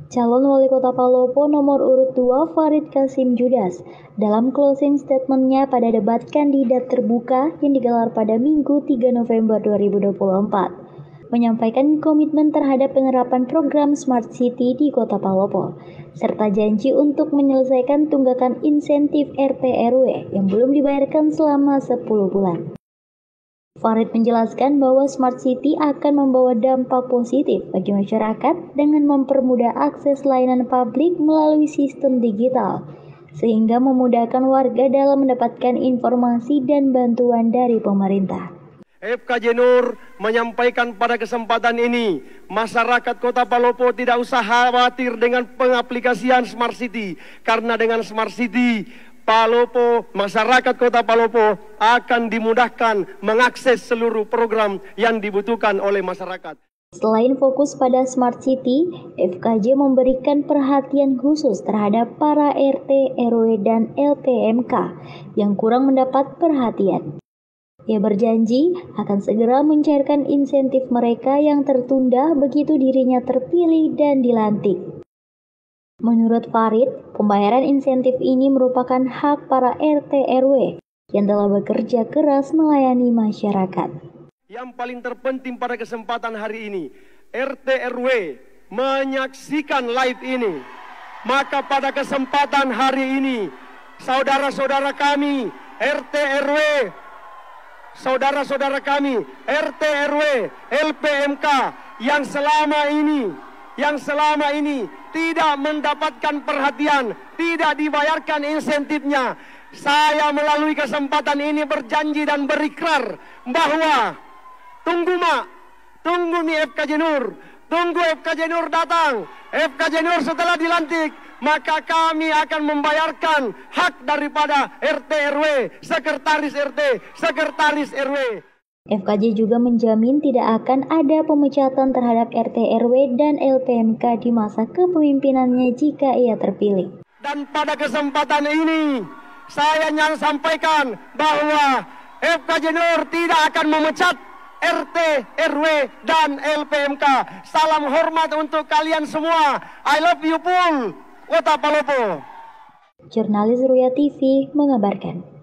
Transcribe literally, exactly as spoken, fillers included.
Calon Wali Kota Palopo nomor urut dua Farid Kasim Judas dalam closing statement-nya pada debat kandidat terbuka yang digelar pada Minggu tiga November dua ribu dua puluh empat menyampaikan komitmen terhadap penerapan program Smart City di Kota Palopo serta janji untuk menyelesaikan tunggakan insentif R T R W yang belum dibayarkan selama sepuluh bulan. Farid menjelaskan bahwa Smart City akan membawa dampak positif bagi masyarakat dengan mempermudah akses layanan publik melalui sistem digital, sehingga memudahkan warga dalam mendapatkan informasi dan bantuan dari pemerintah. F K J Nur menyampaikan pada kesempatan ini, masyarakat Kota Palopo tidak usah khawatir dengan pengaplikasian Smart City, karena dengan Smart City, Palopo, masyarakat Kota Palopo akan dimudahkan mengakses seluruh program yang dibutuhkan oleh masyarakat. Selain fokus pada Smart City, F K J memberikan perhatian khusus terhadap para R T R W dan L P M K yang kurang mendapat perhatian. Ia berjanji akan segera mencairkan insentif mereka yang tertunda begitu dirinya terpilih dan dilantik. Menurut Farid, pembayaran insentif ini merupakan hak para R T R W yang telah bekerja keras melayani masyarakat. Yang paling terpenting pada kesempatan hari ini, R T R W menyaksikan live ini. Maka pada kesempatan hari ini, saudara-saudara kami R T R W, saudara-saudara kami R T R W, L P M K yang selama ini, yang selama ini tidak mendapatkan perhatian, tidak dibayarkan insentifnya. Saya melalui kesempatan ini berjanji dan berikrar bahwa tunggu mak, tunggu nih F K J Nur, tunggu F K J Nur datang. F K J Nur setelah dilantik, maka kami akan membayarkan hak daripada R T R W, sekretaris R T, sekretaris R W. F K J juga menjamin tidak akan ada pemecatan terhadap R T R W dan L P M K di masa kepemimpinannya jika ia terpilih. Dan pada kesempatan ini, saya ingin sampaikan bahwa F K J Nur tidak akan memecat R T R W dan L P M K. Salam hormat untuk kalian semua. I love you full, Kota Palopo. Jurnalis Ruya T V mengabarkan.